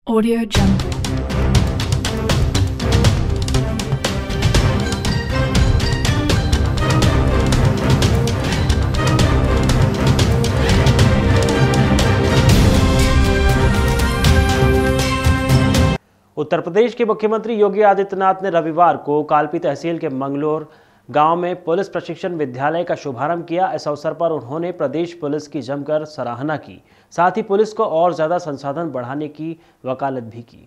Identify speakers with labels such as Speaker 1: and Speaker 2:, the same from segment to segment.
Speaker 1: Audio Jungle।
Speaker 2: Uttar Pradesh के मुख्यमंत्री योगी आदित्यनाथ ने रविवार को कालपी तहसील के मंगलोर गांव में पुलिस प्रशिक्षण विद्यालय का शुभारंभ किया। इस अवसर पर उन्होंने प्रदेश पुलिस की जमकर सराहना की, साथ ही पुलिस को और ज्यादा संसाधन बढ़ाने की वकालत भी की।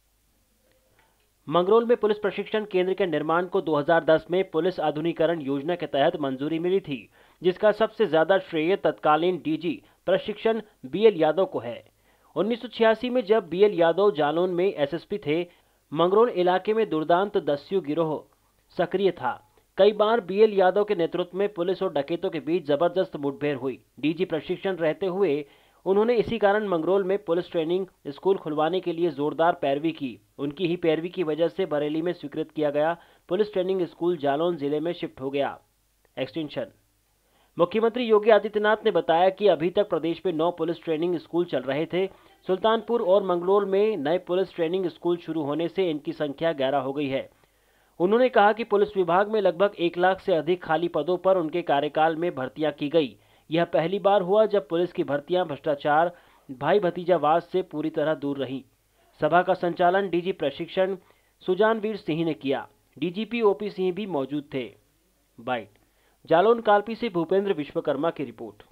Speaker 2: मंगरोल में पुलिस प्रशिक्षण केंद्र के निर्माण को 2010 में पुलिस आधुनिकीकरण योजना के तहत मंजूरी मिली थी, जिसका सबसे ज्यादा श्रेय तत्कालीन डीजी प्रशिक्षण बीएल यादव को है। 1986 में जब बीएल यादव जालौन में एसएसपी थे, मंगरोल इलाके में दुर्दांत दस्यु गिरोह सक्रिय था। कई बार बीएल यादव के नेतृत्व में पुलिस और डकैतों के बीच जबरदस्त मुठभेड़ हुई। डीजी प्रशिक्षण रहते हुए उन्होंने इसी कारण मंगरोल में पुलिस ट्रेनिंग स्कूल खुलवाने के लिए जोरदार पैरवी की। उनकी ही पैरवी की वजह से बरेली में स्वीकृत किया गया पुलिस ट्रेनिंग स्कूल जालौन जिले में शिफ्ट हो गया। एक्सटेंशन। मुख्यमंत्री योगी आदित्यनाथ ने बताया कि अभी तक प्रदेश में 9 पुलिस ट्रेनिंग स्कूल चल रहे थे। सुल्तानपुर और मंगलोर में नए पुलिस ट्रेनिंग स्कूल शुरू होने से इनकी संख्या 11 हो गई है। उन्होंने कहा कि पुलिस विभाग में लगभग 1 लाख से अधिक खाली पदों पर उनके कार्यकाल में भर्तियां की गई। यह पहली बार हुआ जब पुलिस की भर्तियां भ्रष्टाचार, भाई भतीजावाद से पूरी तरह दूर रहीं। सभा का संचालन डीजी प्रशिक्षण सुजानवीर सिंह ने किया। डीजीपी ओपी सिंह भी मौजूद थे। बाइट। जालौन कालपी से भूपेंद्र विश्वकर्मा की रिपोर्ट।